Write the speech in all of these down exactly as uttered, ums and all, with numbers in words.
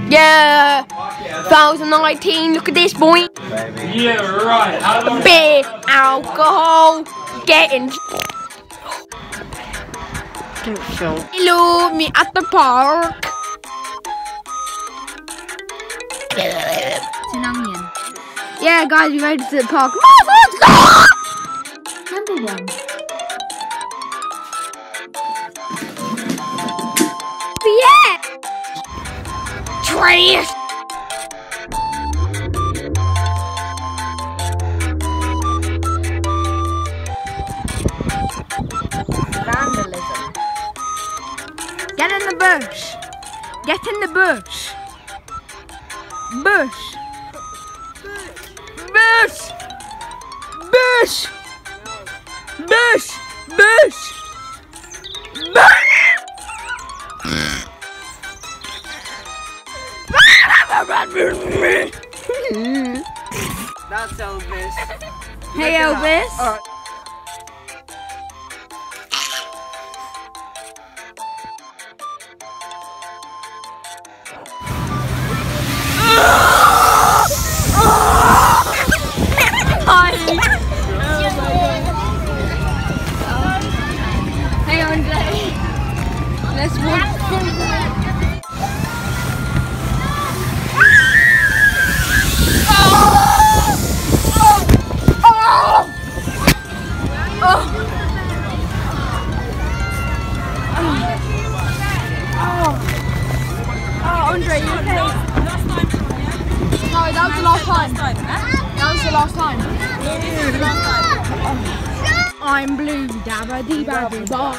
Yeah, two thousand nineteen, look at this, boy. Yeah, right. How long? Beer, alcohol, getting. Don't film. Hello, me at the park. 진학년. Yeah, guys, we made it to the park. Number one. Yeah. Trash. Vandalism. Get in the bush. Get in the bush. Bush. Bush. Bush. Bush. Bush. Bush. That's Elvis. Hey Elvis. Uh, Hey Andre. Let's walk. Andre, you okay? No, that was the last time. That was the last time. I'm blue, dabba dee babby ba.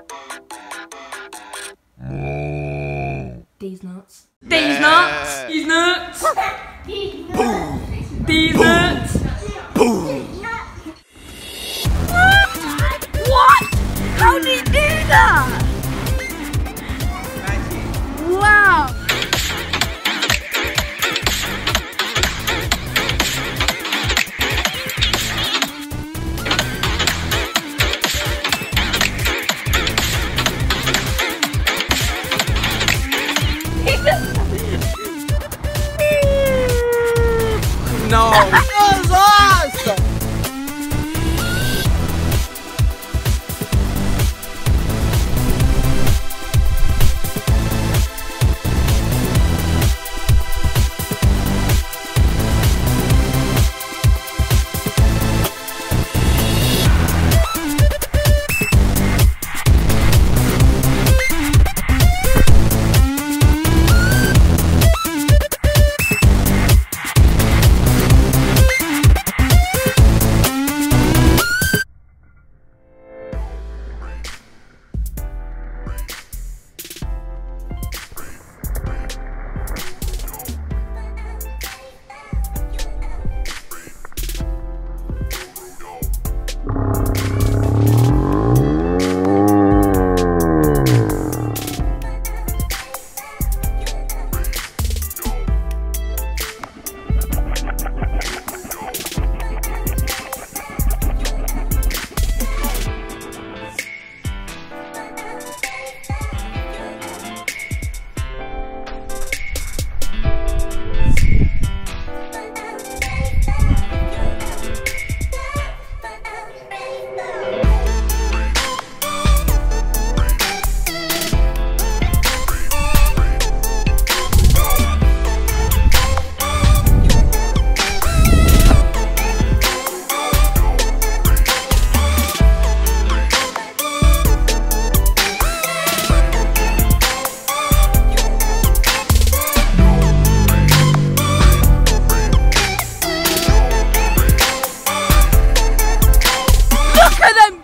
These nuts. These nuts. These nuts. These nuts. What? How did you do that? Wow. no. That was awesome.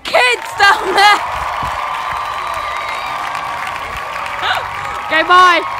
Okay, bye.